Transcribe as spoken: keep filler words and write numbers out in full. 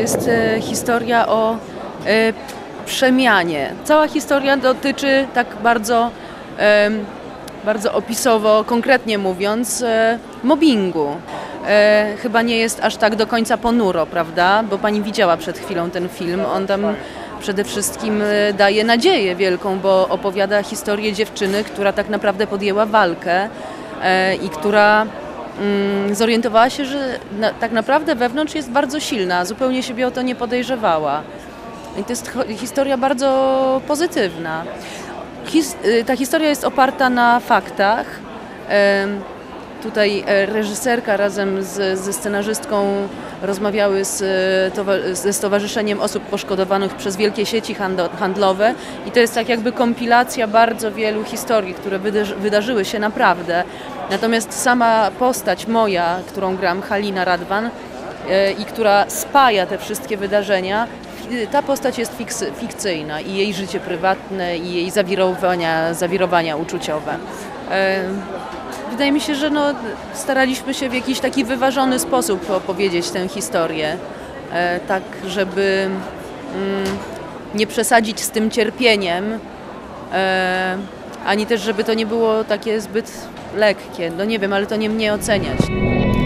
jest e, historia o e, przemianie. Cała historia dotyczy tak bardzo, e, bardzo opisowo, konkretnie mówiąc, e, mobbingu. E, chyba nie jest aż tak do końca ponuro, prawda? Bo pani widziała przed chwilą ten film. On tam przede wszystkim e, daje nadzieję wielką, bo opowiada historię dziewczyny, która tak naprawdę podjęła walkę e, i która mm, zorientowała się, że na, tak naprawdę wewnątrz jest bardzo silna, zupełnie siebie o to nie podejrzewała. I to jest historia bardzo pozytywna. His, ta historia jest oparta na faktach. E, Tutaj reżyserka razem z, ze scenarzystką rozmawiały z, ze Stowarzyszeniem Osób Poszkodowanych przez Wielkie Sieci Handlowe i to jest tak jakby kompilacja bardzo wielu historii, które wydarzy, wydarzyły się naprawdę. Natomiast sama postać moja, którą gram, Halina Radwan, i która spaja te wszystkie wydarzenia, ta postać jest fiksy, fikcyjna i jej życie prywatne, i jej zawirowania, zawirowania uczuciowe. Wydaje mi się, że no, staraliśmy się w jakiś taki wyważony sposób opowiedzieć tę historię, e, tak żeby mm, nie przesadzić z tym cierpieniem, e, ani też żeby to nie było takie zbyt lekkie. No nie wiem, ale to nie mnie oceniać.